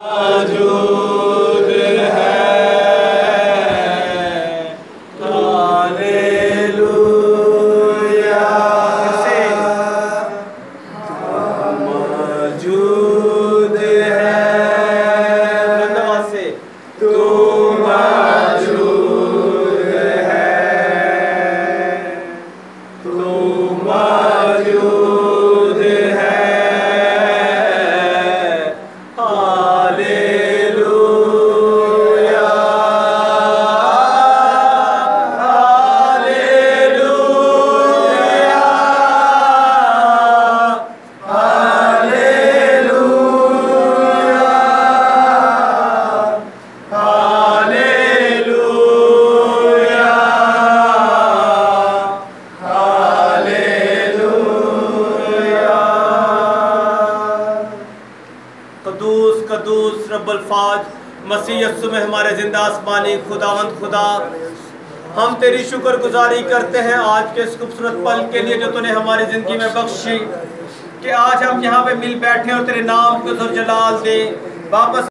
मौजूद है, हालेलुया। मौजूद है, तू मौजूद है, तू मौजूद है, हालेलुया, हालेलुया, हालेलुया, हालेलुया, हालेलुया। कदूस कदूस रब्बुल फाज मसीह यस्सु में हमारे जिंदा आसमानी खुदावंद खुदा, हम तेरी शुक्रगुजारी करते हैं आज के इस खूबसूरत पल के लिए जो तूने हमारी जिंदगी में बख्शी, कि आज हम यहाँ पे मिल बैठे और तेरे नाम को जलाल दे वापस